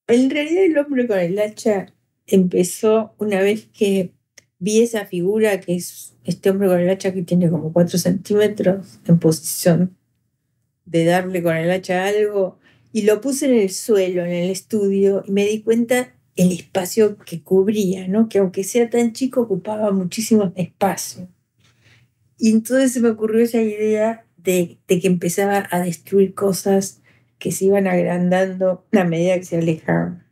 En realidad el hombre con el hacha empezó una vez que vi esa figura que es este hombre con el hacha que tiene como 4 centímetros en posición de darle con el hacha a algo y lo puse en el suelo, en el estudio y me di cuenta el espacio que cubría, ¿no? Que aunque sea tan chico ocupaba muchísimo espacio. Y entonces se me ocurrió esa idea de que empezaba a destruir cosas que se iban agrandando a medida que se alejaban.